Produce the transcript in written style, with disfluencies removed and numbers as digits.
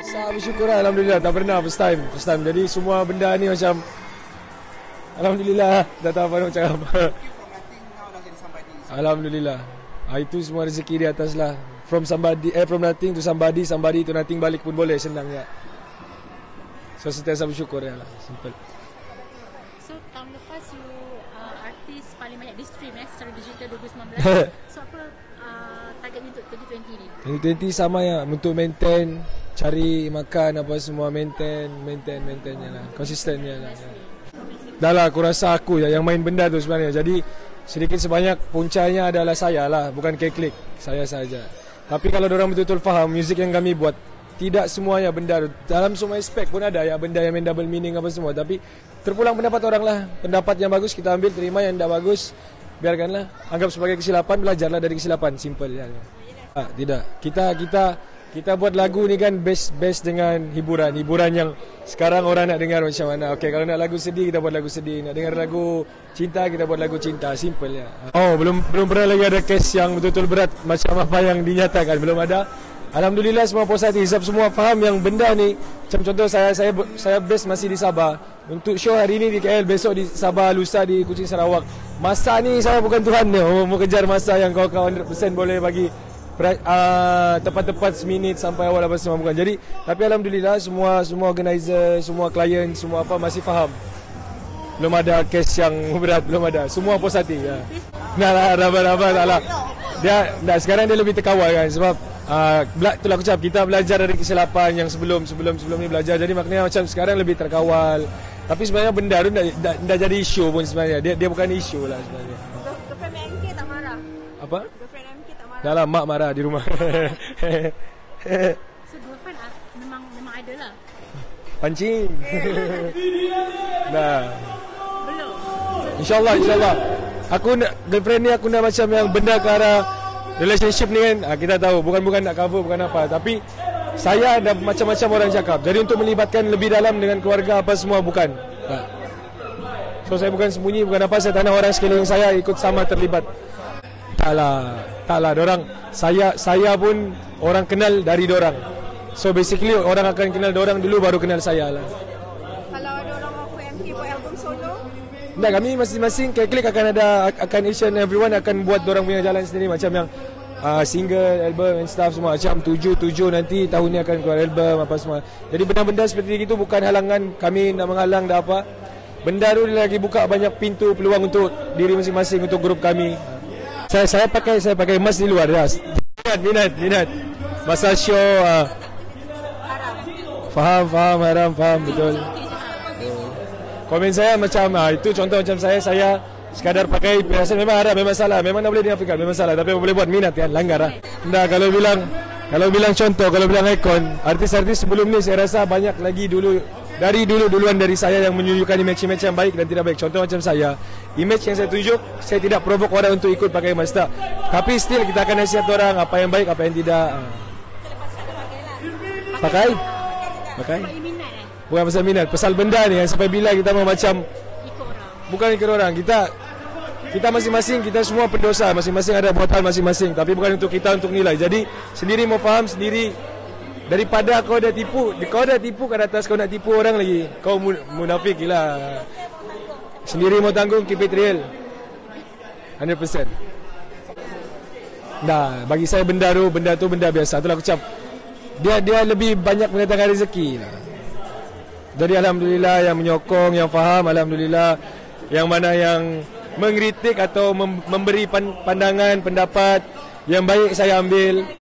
Saya bersyukur alhamdulillah, tak pernah first time. Jadi semua benda ni macam alhamdulillah, dah tahu apa nak cakap. Alhamdulillah. Itu semua rezeki di atas lah. From nothing to somebody to nothing balik pun boleh, senang ya. So sentiasa bersyukur ya lah, simple. So tahun lepas you artis paling banyak di stream secara digital 2019. So apa targetnya untuk 2020 ni? 2020 sama ya, untuk maintain, cari makan apa semua, maintainnya lah, konsistennya lah. Dah lah, aku rasa aku yang main benda tu sebenarnya. Jadi sedikit sebanyak puncanya adalah saya lah, bukan klik saya saja. Tapi kalau orang betul-betul faham muzik yang kami buat, tidak semuanya benda dalam semua aspek pun ada ya benda yang main double meaning apa semua. Tapi terpulang pendapat orang lah. Pendapat yang bagus kita ambil, terima, yang tidak bagus biarkanlah. Anggap sebagai kesilapan, belajarlah dari kesilapan, simple ya. Tidak. Kita buat lagu ni kan base dengan hiburan yang sekarang orang nak dengar macam mana. Okey, kalau nak lagu sedih kita buat lagu sedih, nak dengar lagu cinta kita buat lagu cinta, simple ya. Oh, belum pernah lagi ada case yang betul-betul berat macam apa yang dinyatakan, belum ada. Alhamdulillah semua positif, sebab semua faham yang benda ni. Macam contoh saya base masih di Sabah. Untuk show hari ini di KL, besok di Sabah, lusa di Kuching Sarawak. Masa ni saya bukan Tuhan ni. Mau kejar masa yang kau 100% boleh bagi tepat-tepat seminit sampai awal apa semua, bukan. Jadi tapi alhamdulillah semua organizer, semua klien, semua apa masih faham. Belum ada case yang berat, belum ada. Semua positif ya. Nah, lah. Dia sekarang dia lebih terkawal kan, sebab itulah aku cakap, kita belajar dari kesilapan yang sebelum ni belajar. Jadi maknanya macam sekarang lebih terkawal. Tapi sebenarnya benda tu dah jadi isu pun sebenarnya. Dia bukan isu lah sebenarnya. Girlfriend MK tak marah? Apa? Girlfriend MK tak marah? Dah lah, mak marah di rumah. So girlfriend memang ada lah? Pancing. Nah, belum? InsyaAllah. Girlfriend ni aku nak macam yang benda ke arah relationship ni kan, kita tahu bukan nak cover, bukan apa. Tapi saya ada macam-macam orang cakap. Jadi untuk melibatkan lebih dalam dengan keluarga apa semua, bukan. So saya bukan sembunyi, bukan apa. Saya tak nak orang sekeliling saya ikut sama terlibat. Taklah. Dorang, saya pun orang kenal dari dorang. So basically orang akan kenal dorang dulu baru kenal saya lah. Kalau ada orang aku MK buat album solo? Tak, kami masing-masing Klik akan each and everyone akan buat dorang punya jalan sendiri. Macam yang single, album and stuff semua. Macam 7 nanti tahun ni akan keluar album apa semua. Jadi benda-benda seperti itu bukan halangan kami nak menghalang dah apa. Benda tu lagi buka banyak pintu peluang untuk diri masing-masing, untuk grup kami. Saya pakai emas di luar dah. Minat. Masa show faham haram betul. Komen saya macam itu contoh macam saya sekadar pakai perhiasan, memang haram, memang salah, memang tak boleh dinafikan, memang salah, tapi boleh buat minat kan, langgar lah. Nah, kalau bilang contoh, kalau bilang ikon, artis-artis sebelum ni saya rasa banyak lagi duluan dari saya yang menunjukkan image yang baik dan tidak baik. Contoh macam saya, image yang saya tunjuk, saya tidak provoke orang untuk ikut pakai emas tak. Tapi still kita akan nasihat orang apa yang baik, apa yang tidak. Pakai. Bukan pasal minat, pasal benda ni yang sampai bila kita mau macam bukan ikut orang. Kita masing-masing, kita semua pendosa, masing-masing ada buatan masing-masing, tapi bukan untuk kita untuk nilai. Jadi sendiri mau faham sendiri, daripada kau dah tipu kat atas, kau nak tipu orang lagi, kau munafik gila. Sendiri mau tanggung, keep it real 100%. Nah, bagi saya benda tu benda biasa. Itulah aku cakap, dia lebih banyak mendatangkan rezeki lah. Jadi alhamdulillah yang menyokong, yang faham, alhamdulillah. Yang mana yang mengkritik atau memberi pandangan, pendapat yang baik saya ambil.